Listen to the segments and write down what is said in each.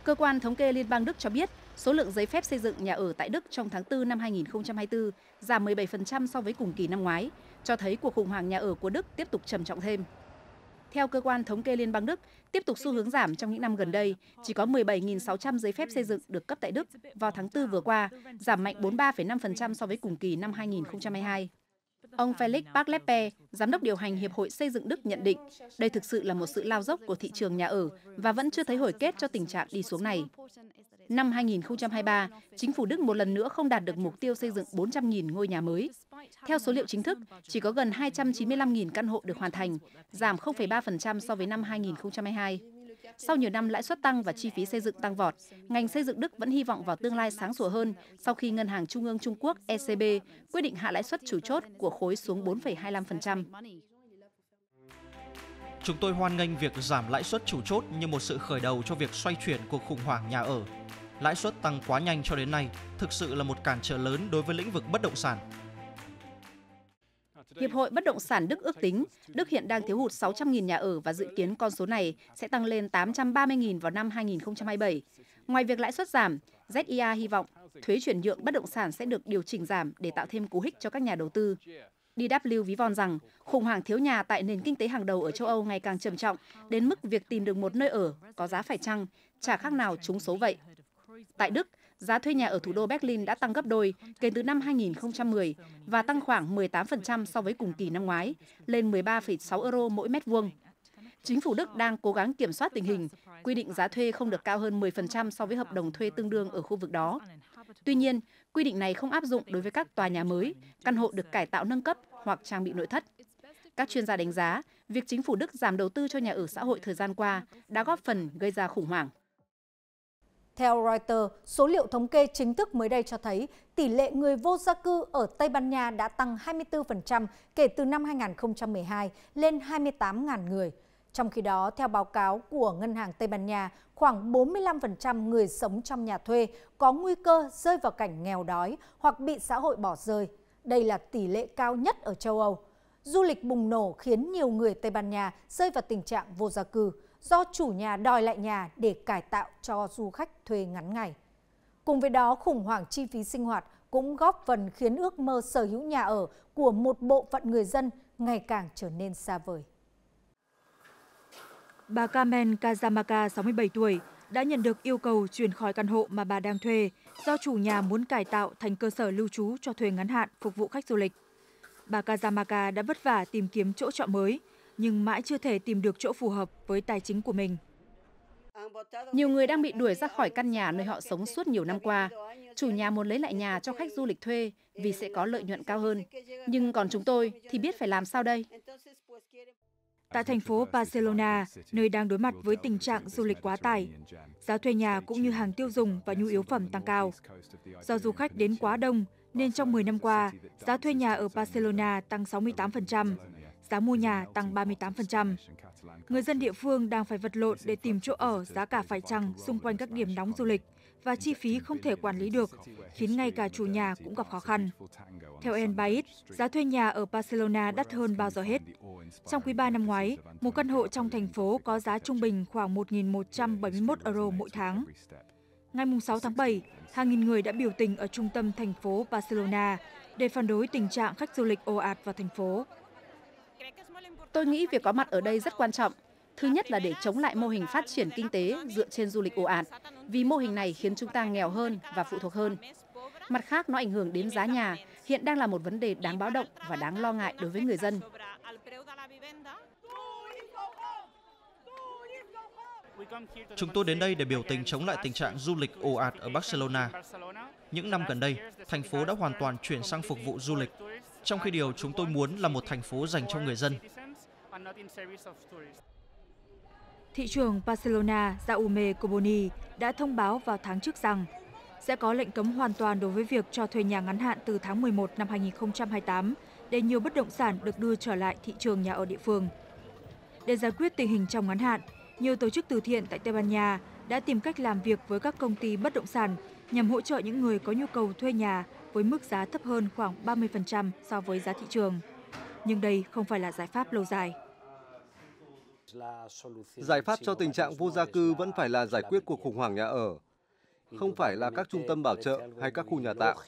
Cơ quan thống kê Liên bang Đức cho biết, số lượng giấy phép xây dựng nhà ở tại Đức trong tháng 4 năm 2024 giảm 17% so với cùng kỳ năm ngoái, cho thấy cuộc khủng hoảng nhà ở của Đức tiếp tục trầm trọng thêm. Theo cơ quan thống kê Liên bang Đức, tiếp tục xu hướng giảm trong những năm gần đây, chỉ có 17.600 giấy phép xây dựng được cấp tại Đức vào tháng 4 vừa qua, giảm mạnh 43,5% so với cùng kỳ năm 2022. Ông Felix Bartleppe, giám đốc điều hành Hiệp hội Xây dựng Đức nhận định, đây thực sự là một sự lao dốc của thị trường nhà ở và vẫn chưa thấy hồi kết cho tình trạng đi xuống này. Năm 2023, chính phủ Đức một lần nữa không đạt được mục tiêu xây dựng 400.000 ngôi nhà mới. Theo số liệu chính thức, chỉ có gần 295.000 căn hộ được hoàn thành, giảm 0,3% so với năm 2022. Sau nhiều năm lãi suất tăng và chi phí xây dựng tăng vọt, ngành xây dựng Đức vẫn hy vọng vào tương lai sáng sủa hơn sau khi Ngân hàng Trung ương Trung Quốc ECB quyết định hạ lãi suất chủ chốt của khối xuống 4,25%. Chúng tôi hoan nghênh việc giảm lãi suất chủ chốt như một sự khởi đầu cho việc xoay chuyển cuộc khủng hoảng nhà ở. Lãi suất tăng quá nhanh cho đến nay thực sự là một cản trở lớn đối với lĩnh vực bất động sản. Hiệp hội Bất động sản Đức ước tính, Đức hiện đang thiếu hụt 600.000 nhà ở và dự kiến con số này sẽ tăng lên 830.000 vào năm 2027. Ngoài việc lãi suất giảm, ZIA hy vọng thuế chuyển nhượng bất động sản sẽ được điều chỉnh giảm để tạo thêm cú hích cho các nhà đầu tư. DW ví von rằng khủng hoảng thiếu nhà tại nền kinh tế hàng đầu ở châu Âu ngày càng trầm trọng, đến mức việc tìm được một nơi ở có giá phải chăng chả khác nào trúng số vậy. Tại Đức, giá thuê nhà ở thủ đô Berlin đã tăng gấp đôi kể từ năm 2010 và tăng khoảng 18% so với cùng kỳ năm ngoái, lên 13,6 euro mỗi mét vuông. Chính phủ Đức đang cố gắng kiểm soát tình hình, quy định giá thuê không được cao hơn 10% so với hợp đồng thuê tương đương ở khu vực đó. Tuy nhiên, quy định này không áp dụng đối với các tòa nhà mới, căn hộ được cải tạo nâng cấp hoặc trang bị nội thất. Các chuyên gia đánh giá, việc chính phủ Đức giảm đầu tư cho nhà ở xã hội thời gian qua đã góp phần gây ra khủng hoảng. Theo Reuters, số liệu thống kê chính thức mới đây cho thấy tỷ lệ người vô gia cư ở Tây Ban Nha đã tăng 24% kể từ năm 2012 lên 28.000 người. Trong khi đó, theo báo cáo của Ngân hàng Tây Ban Nha, khoảng 45% người sống trong nhà thuê có nguy cơ rơi vào cảnh nghèo đói hoặc bị xã hội bỏ rơi. Đây là tỷ lệ cao nhất ở châu Âu. Du lịch bùng nổ khiến nhiều người Tây Ban Nha rơi vào tình trạng vô gia cư, do chủ nhà đòi lại nhà để cải tạo cho du khách thuê ngắn ngày. Cùng với đó, khủng hoảng chi phí sinh hoạt cũng góp phần khiến ước mơ sở hữu nhà ở của một bộ phận người dân ngày càng trở nên xa vời. Bà Carmen Cazamaca, 67 tuổi, đã nhận được yêu cầu chuyển khỏi căn hộ mà bà đang thuê do chủ nhà muốn cải tạo thành cơ sở lưu trú cho thuê ngắn hạn phục vụ khách du lịch. Bà Cazamaca đã vất vả tìm kiếm chỗ trọ mới, nhưng mãi chưa thể tìm được chỗ phù hợp với tài chính của mình. Nhiều người đang bị đuổi ra khỏi căn nhà nơi họ sống suốt nhiều năm qua. Chủ nhà muốn lấy lại nhà cho khách du lịch thuê vì sẽ có lợi nhuận cao hơn. Nhưng còn chúng tôi thì biết phải làm sao đây? Tại thành phố Barcelona, nơi đang đối mặt với tình trạng du lịch quá tải, giá thuê nhà cũng như hàng tiêu dùng và nhu yếu phẩm tăng cao. Do du khách đến quá đông, nên trong 10 năm qua, giá thuê nhà ở Barcelona tăng 68%, giá mua nhà tăng 38%. Người dân địa phương đang phải vật lộn để tìm chỗ ở giá cả phải chăng xung quanh các điểm nóng du lịch và chi phí không thể quản lý được, khiến ngay cả chủ nhà cũng gặp khó khăn. Theo El País, giá thuê nhà ở Barcelona đắt hơn bao giờ hết. Trong quý 3 năm ngoái, một căn hộ trong thành phố có giá trung bình khoảng 1.171 euro mỗi tháng. Ngày 6 tháng 7, hàng nghìn người đã biểu tình ở trung tâm thành phố Barcelona để phản đối tình trạng khách du lịch ồ ạt vào thành phố. Tôi nghĩ việc có mặt ở đây rất quan trọng. Thứ nhất là để chống lại mô hình phát triển kinh tế dựa trên du lịch ồ ạt, vì mô hình này khiến chúng ta nghèo hơn và phụ thuộc hơn. Mặt khác, nó ảnh hưởng đến giá nhà, hiện đang là một vấn đề đáng báo động và đáng lo ngại đối với người dân. Chúng tôi đến đây để biểu tình chống lại tình trạng du lịch ồ ạt ở Barcelona. Những năm gần đây, thành phố đã hoàn toàn chuyển sang phục vụ du lịch, trong khi điều chúng tôi muốn là một thành phố dành cho người dân. Thị trưởng Barcelona Jaume Coboni đã thông báo vào tháng trước rằng sẽ có lệnh cấm hoàn toàn đối với việc cho thuê nhà ngắn hạn từ tháng 11 năm 2028 để nhiều bất động sản được đưa trở lại thị trường nhà ở địa phương. Để giải quyết tình hình trong ngắn hạn, nhiều tổ chức từ thiện tại Tây Ban Nha đã tìm cách làm việc với các công ty bất động sản nhằm hỗ trợ những người có nhu cầu thuê nhà với mức giá thấp hơn khoảng 30% so với giá thị trường. Nhưng đây không phải là giải pháp lâu dài. Giải pháp cho tình trạng vô gia cư vẫn phải là giải quyết cuộc khủng hoảng nhà ở, không phải là các trung tâm bảo trợ hay các khu nhà tạm.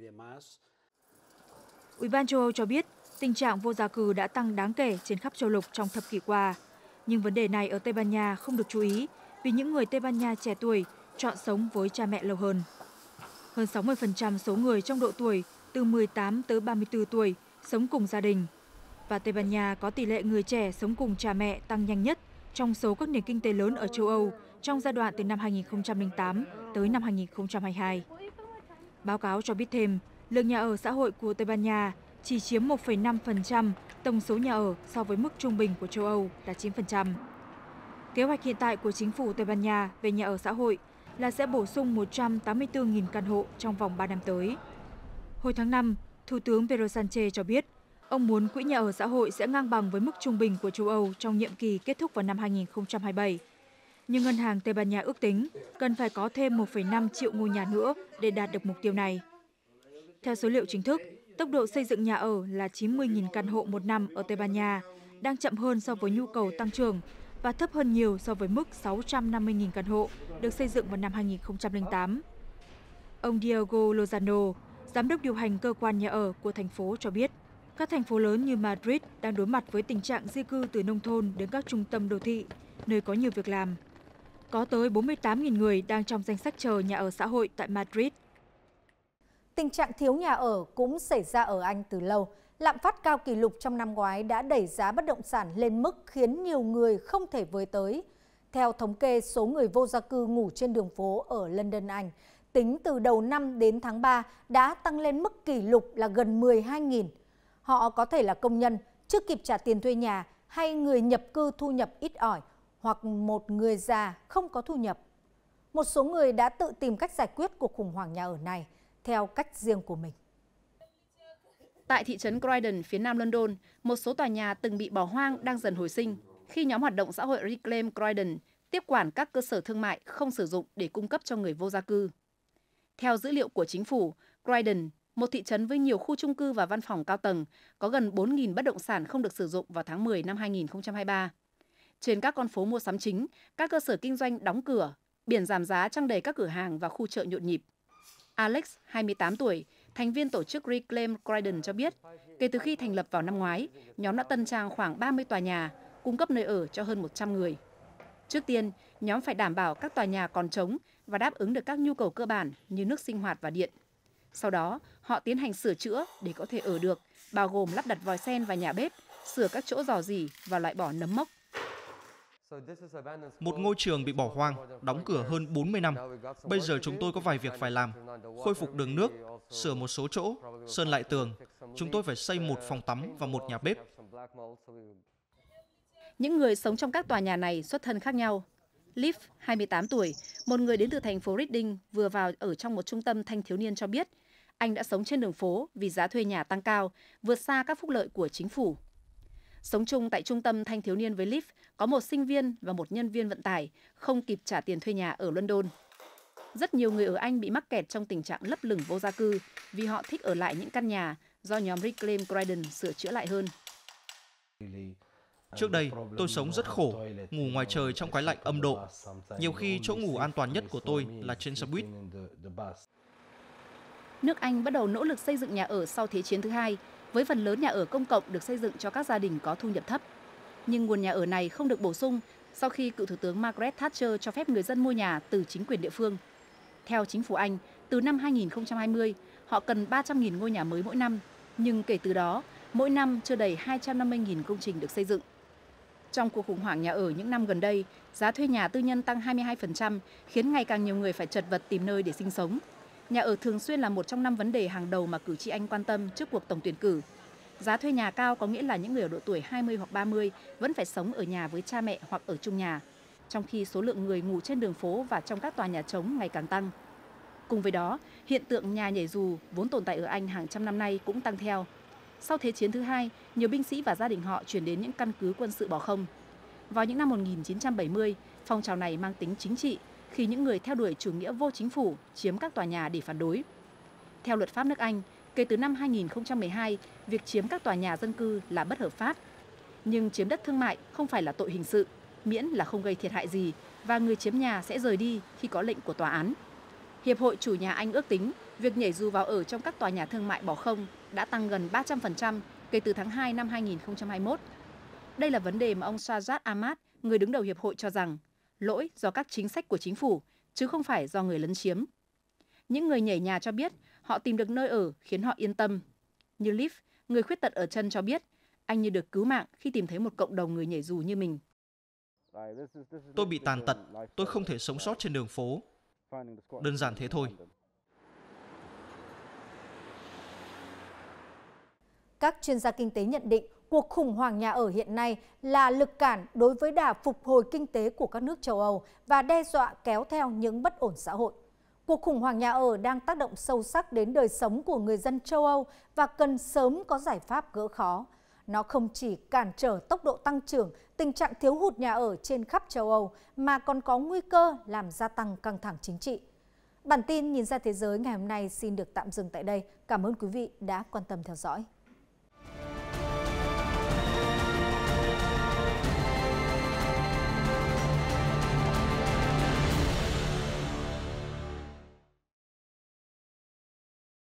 Ủy ban châu Âu cho biết tình trạng vô gia cư đã tăng đáng kể trên khắp châu lục trong thập kỷ qua. Nhưng vấn đề này ở Tây Ban Nha không được chú ý vì những người Tây Ban Nha trẻ tuổi chọn sống với cha mẹ lâu hơn. Hơn 60% số người trong độ tuổi từ 18 tới 34 tuổi sống cùng gia đình. Và Tây Ban Nha có tỷ lệ người trẻ sống cùng cha mẹ tăng nhanh nhất trong số các nền kinh tế lớn ở châu Âu trong giai đoạn từ năm 2008 tới năm 2022. Báo cáo cho biết thêm, lượng nhà ở xã hội của Tây Ban Nha chỉ chiếm 1,5% tổng số nhà ở so với mức trung bình của châu Âu là 9%. Kế hoạch hiện tại của chính phủ Tây Ban Nha về nhà ở xã hội là sẽ bổ sung 184.000 căn hộ trong vòng 3 năm tới. Hồi tháng 5, Thủ tướng Pedro Sánchez cho biết, ông muốn quỹ nhà ở xã hội sẽ ngang bằng với mức trung bình của châu Âu trong nhiệm kỳ kết thúc vào năm 2027. Nhưng Ngân hàng Tây Ban Nha ước tính cần phải có thêm 1,5 triệu ngôi nhà nữa để đạt được mục tiêu này. Theo số liệu chính thức, tốc độ xây dựng nhà ở là 90.000 căn hộ một năm ở Tây Ban Nha, đang chậm hơn so với nhu cầu tăng trưởng và thấp hơn nhiều so với mức 650.000 căn hộ được xây dựng vào năm 2008. Ông Diego Lozano, giám đốc điều hành cơ quan nhà ở của thành phố cho biết, các thành phố lớn như Madrid đang đối mặt với tình trạng di cư từ nông thôn đến các trung tâm đô thị, nơi có nhiều việc làm. Có tới 48.000 người đang trong danh sách chờ nhà ở xã hội tại Madrid. Tình trạng thiếu nhà ở cũng xảy ra ở Anh từ lâu. Lạm phát cao kỷ lục trong năm ngoái đã đẩy giá bất động sản lên mức khiến nhiều người không thể với tới. Theo thống kê, số người vô gia cư ngủ trên đường phố ở London, Anh, tính từ đầu năm đến tháng 3 đã tăng lên mức kỷ lục là gần 12.000. Họ có thể là công nhân, chưa kịp trả tiền thuê nhà hay người nhập cư thu nhập ít ỏi hoặc một người già không có thu nhập. Một số người đã tự tìm cách giải quyết cuộc khủng hoảng nhà ở này theo cách riêng của mình. Tại thị trấn Croydon, phía nam London, một số tòa nhà từng bị bỏ hoang đang dần hồi sinh khi nhóm hoạt động xã hội Reclaim Croydon tiếp quản các cơ sở thương mại không sử dụng để cung cấp cho người vô gia cư. Theo dữ liệu của chính phủ, Croydon, một thị trấn với nhiều khu chung cư và văn phòng cao tầng, có gần 4.000 bất động sản không được sử dụng vào tháng 10 năm 2023. Trên các con phố mua sắm chính, các cơ sở kinh doanh đóng cửa, biển giảm giá trăng đầy các cửa hàng và khu chợ nhộn nhịp. Alex, 28 tuổi, thành viên tổ chức Reclaim Croydon cho biết, kể từ khi thành lập vào năm ngoái, nhóm đã tân trang khoảng 30 tòa nhà, cung cấp nơi ở cho hơn 100 người. Trước tiên, nhóm phải đảm bảo các tòa nhà còn trống và đáp ứng được các nhu cầu cơ bản như nước sinh hoạt và điện. Sau đó, họ tiến hành sửa chữa để có thể ở được, bao gồm lắp đặt vòi sen và nhà bếp, sửa các chỗ rò rỉ và loại bỏ nấm mốc. Một ngôi trường bị bỏ hoang, đóng cửa hơn 40 năm. Bây giờ chúng tôi có vài việc phải làm. Khôi phục đường nước, sửa một số chỗ, sơn lại tường. Chúng tôi phải xây một phòng tắm và một nhà bếp. Những người sống trong các tòa nhà này xuất thân khác nhau. Liv, 28 tuổi, một người đến từ thành phố Reading vừa vào ở trong một trung tâm thanh thiếu niên cho biết, anh đã sống trên đường phố vì giá thuê nhà tăng cao, vượt xa các phúc lợi của chính phủ. Sống chung tại trung tâm thanh thiếu niên với Liv có một sinh viên và một nhân viên vận tải không kịp trả tiền thuê nhà ở London. Rất nhiều người ở Anh bị mắc kẹt trong tình trạng lấp lửng vô gia cư vì họ thích ở lại những căn nhà do nhóm Reclaim Croydon sửa chữa lại hơn. Trước đây, tôi sống rất khổ, ngủ ngoài trời trong cái lạnh âm độ. Nhiều khi chỗ ngủ an toàn nhất của tôi là trên xe buýt. Nước Anh bắt đầu nỗ lực xây dựng nhà ở sau Thế chiến thứ hai, với phần lớn nhà ở công cộng được xây dựng cho các gia đình có thu nhập thấp. Nhưng nguồn nhà ở này không được bổ sung sau khi cựu Thủ tướng Margaret Thatcher cho phép người dân mua nhà từ chính quyền địa phương. Theo chính phủ Anh, từ năm 2020, họ cần 300.000 ngôi nhà mới mỗi năm, nhưng kể từ đó, mỗi năm chưa đầy 250.000 công trình được xây dựng. Trong cuộc khủng hoảng nhà ở những năm gần đây, giá thuê nhà tư nhân tăng 22%, khiến ngày càng nhiều người phải chật vật tìm nơi để sinh sống. Nhà ở thường xuyên là một trong 5 vấn đề hàng đầu mà cử tri Anh quan tâm trước cuộc tổng tuyển cử. Giá thuê nhà cao có nghĩa là những người ở độ tuổi 20 hoặc 30 vẫn phải sống ở nhà với cha mẹ hoặc ở chung nhà, trong khi số lượng người ngủ trên đường phố và trong các tòa nhà trống ngày càng tăng. Cùng với đó, hiện tượng nhà nhảy dù vốn tồn tại ở Anh hàng trăm năm nay cũng tăng theo. Sau Thế chiến thứ hai, nhiều binh sĩ và gia đình họ chuyển đến những căn cứ quân sự bỏ không. Vào những năm 1970, phong trào này mang tính chính trị khi những người theo đuổi chủ nghĩa vô chính phủ chiếm các tòa nhà để phản đối. Theo luật pháp nước Anh, kể từ năm 2012, việc chiếm các tòa nhà dân cư là bất hợp pháp. Nhưng chiếm đất thương mại không phải là tội hình sự, miễn là không gây thiệt hại gì và người chiếm nhà sẽ rời đi khi có lệnh của tòa án. Hiệp hội Chủ nhà Anh ước tính việc nhảy dù vào ở trong các tòa nhà thương mại bỏ không đã tăng gần 300% kể từ tháng 2 năm 2021. Đây là vấn đề mà ông Sajjad Ahmad, người đứng đầu hiệp hội cho rằng lỗi do các chính sách của chính phủ, chứ không phải do người lấn chiếm. Những người nhảy nhà cho biết họ tìm được nơi ở khiến họ yên tâm. Như Leaf, người khuyết tật ở chân cho biết, anh như được cứu mạng khi tìm thấy một cộng đồng người nhảy dù như mình. Tôi bị tàn tật, tôi không thể sống sót trên đường phố. Đơn giản thế thôi. Các chuyên gia kinh tế nhận định cuộc khủng hoảng nhà ở hiện nay là lực cản đối với đà phục hồi kinh tế của các nước châu Âu và đe dọa kéo theo những bất ổn xã hội. Cuộc khủng hoảng nhà ở đang tác động sâu sắc đến đời sống của người dân châu Âu và cần sớm có giải pháp gỡ khó. Nó không chỉ cản trở tốc độ tăng trưởng, tình trạng thiếu hụt nhà ở trên khắp châu Âu, mà còn có nguy cơ làm gia tăng căng thẳng chính trị. Bản tin Nhìn ra thế giới ngày hôm nay xin được tạm dừng tại đây. Cảm ơn quý vị đã quan tâm theo dõi.